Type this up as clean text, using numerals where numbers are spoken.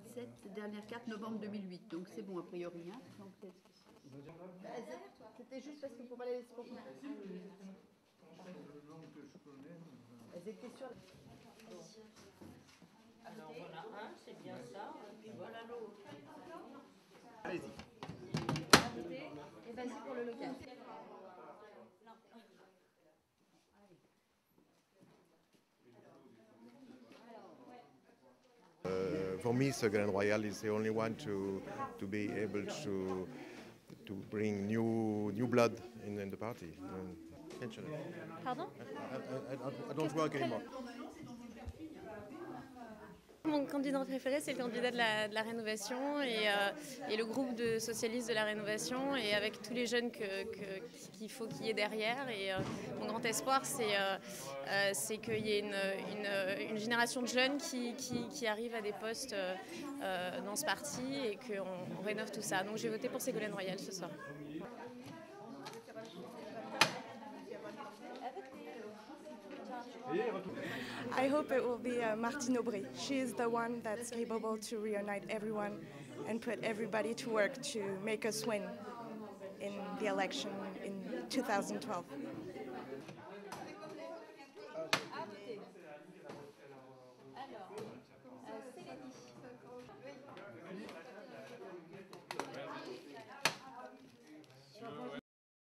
2017, dernière carte novembre 2008, donc c'est bon a priori. Hein. C'était juste parce que pour pas les laisser pour moi. Elles étaient sur. Alors voilà un, c'est bien ça, et puis voilà l'autre. Allez-y. Et vas-y pour le local. For me, Ségolène Royal is the only one to be able to bring new blood in the party. Pardon? I don't work anymore. Mon candidat préféré, c'est le candidat de la Rénovation et le groupe de socialistes de la Rénovation, et avec tous les jeunes qu'il faut qu'il y ait derrière. Et mon grand espoir, c'est qu'il y ait une génération de jeunes qui arrivent à des postes dans ce parti et qu'on rénove tout ça. Donc j'ai voté pour Ségolène Royal ce soir. I hope it will be Martine Aubry. She is the one that's capable to reunite everyone and put everybody to work to make us win in the election in 2012.